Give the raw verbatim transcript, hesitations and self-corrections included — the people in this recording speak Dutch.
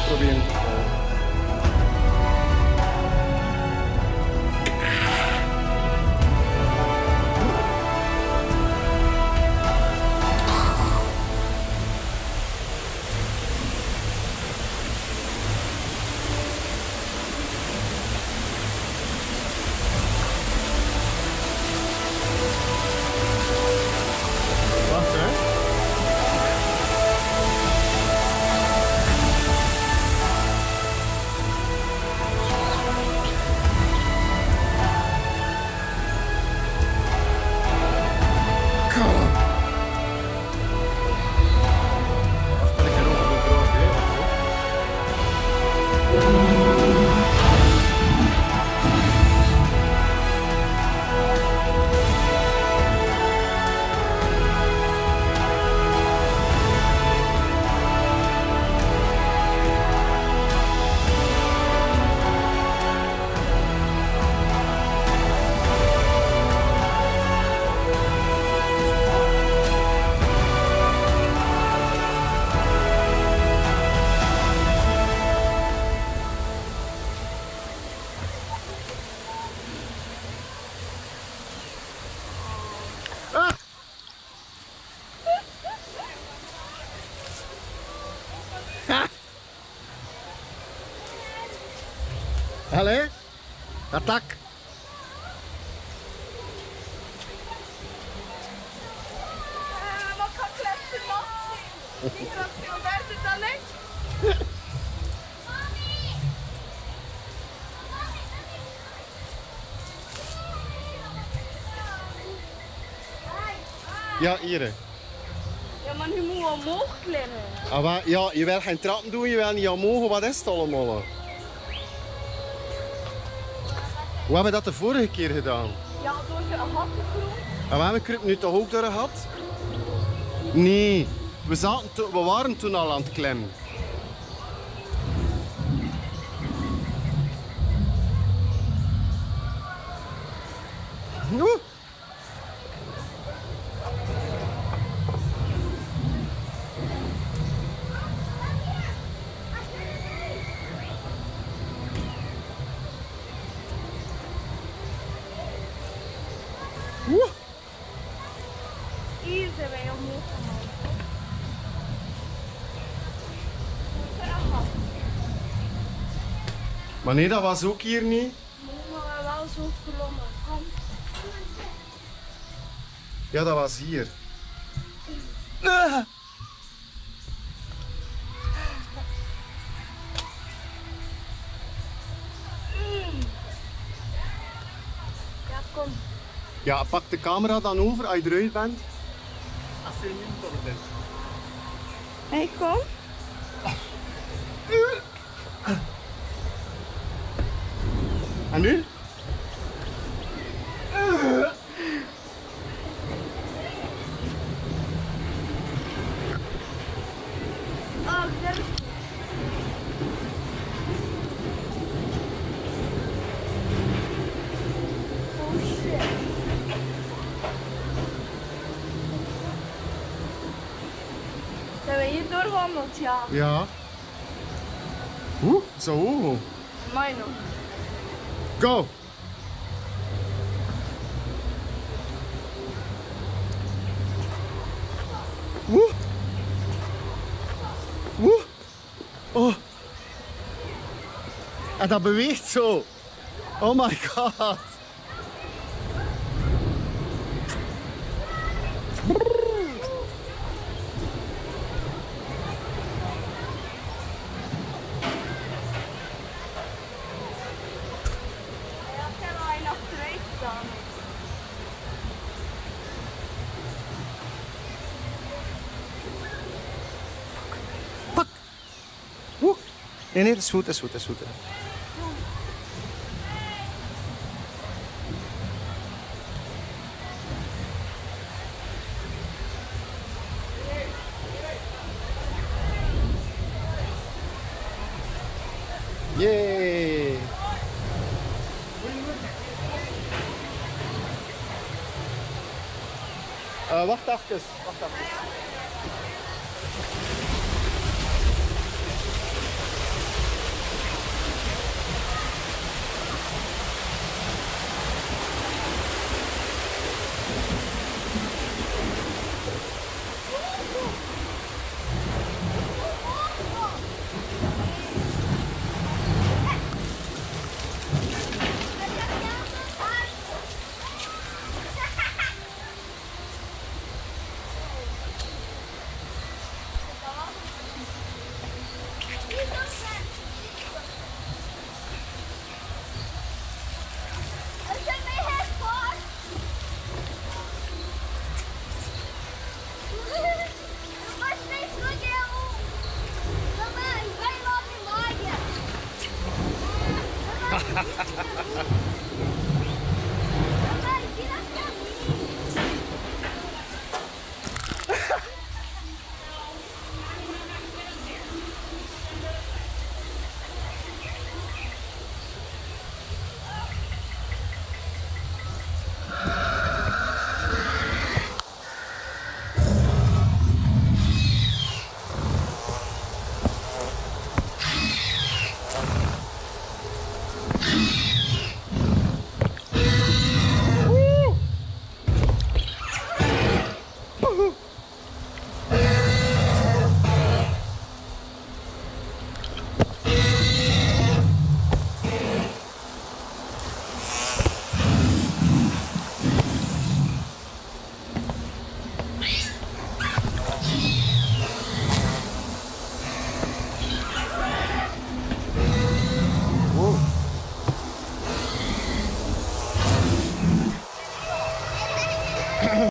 proberen te volgen. Allee, attack. Wat kan kletsen nat zien? Die gaat veel buiten dan ik. Ja, hier. Ja, maar nu moet je omhoog klimmen. Ah, maar, ja, je wil geen trappen doen, je wil niet omhoog. Wat is het allemaal? Hoe hebben we dat de vorige keer gedaan? Ja, door ze een gat te groeien. En we kruipen nu toch ook door een gat? Nee, we, zaten to- we waren toen al aan het klimmen. Oeh. Oeh. Hier zijn wij omhoog gehaald. Maar nee, dat was ook hier niet. Maar we wel zo klommen. Kom. Ja, dat was hier. Ah. Ja, kom. Ja, pak de camera dan over als je eruit bent. Als je niet door bent. Hé, hey, kom. En nu? Oh, daar is Oh shit. Zijn we hier doorwandeld? Ja. Ja. Oeh, zo hoog. Mij nog. Go! Woe! Woe! Oh! En dat beweegt zo! Oh my god! Ja, ik heb al nog twee gedaan. Pak! Woe! Nee, nee, dat is goed, dat is goed, dat is goed. Yay! Uh, wacht even, wacht even.